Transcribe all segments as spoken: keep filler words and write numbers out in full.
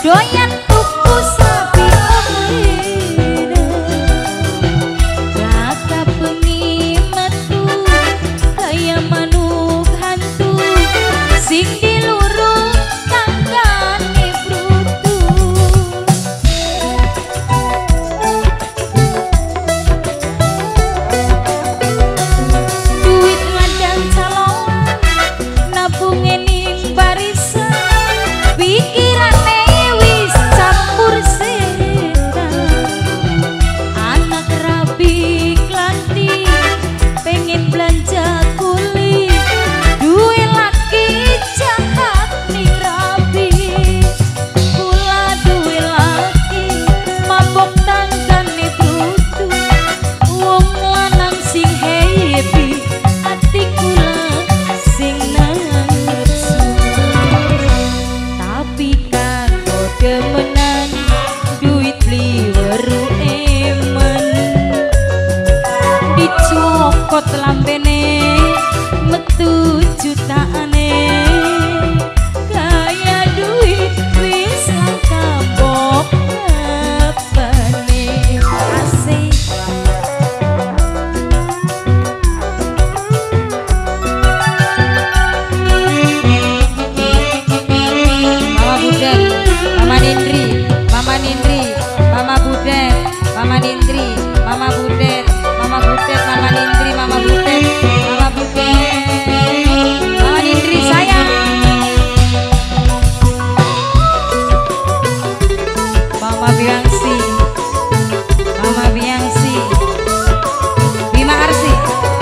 doyan tuku sapi omlina kakak bengi metu kaya manuk hantu sing dilurung tanggane brutu duit ngadang calon nabunge ning barisan pikirane wis campur setan anak rabi klanti pengen belanja kulit duwe laki jahat ning rabi kula duwe laki mabok tanggane brutu wong lanang sing happy ati kula sing nafsu tapi kan demenan duit liweru emen dicokot lambene metu jutaane kaya duit wis langkabok apane asik Mama Budet, Mama Nindri, Mama Nindri, Mama Budet, Mama Nindri, Mama Budet, Mama Budet, Mama Nindri, Mama Budet, Mama Budet, Mama Nindri sayang. Mama Biangsi, Mama Biangsi, Bima Arsi.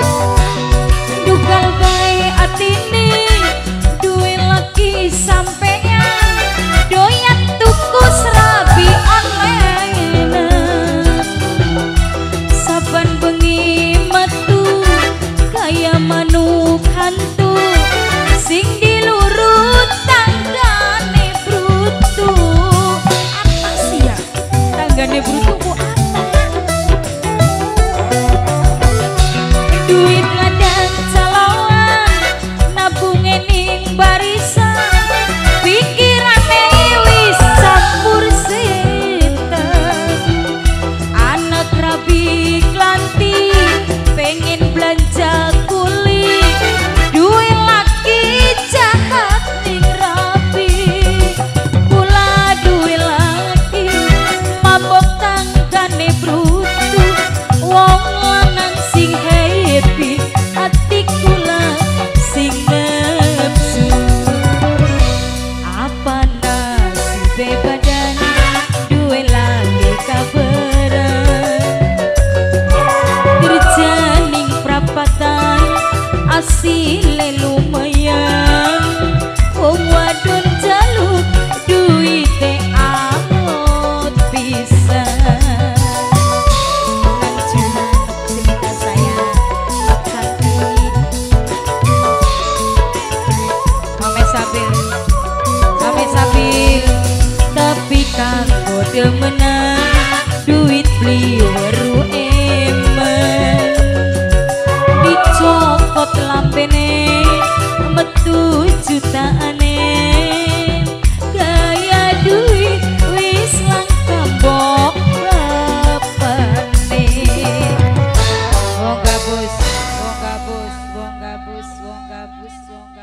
Dugal bae atine duwe laki sampeyan doyan tuku serabi online saban bengi metu kaya manuk hantu sing dilurut tanggane brutu apa sih ya tanggane brutu ku apa duit ngadang calon nabunge ning barisan pikirane wis campur setan anak rabi klanti pengen belanja kulit duwe laki jahat ning rabi kula duwe laki mabok tanggane brutu wong lanang sing happy ati kula sing nafsu apa nasibe badan duwe lagi kabaran kerja ning prapatan asile lumayan wong wadon jaluk duite amot pisan lanjutan cerita saya cantik Mame Sabil Mame Sabil tapi kanggo demenan duit liweru emen dicokot lambene metu jutaane gaya duit wis langkabok apane wong gabus wong gabus wong gabus wong gabus wong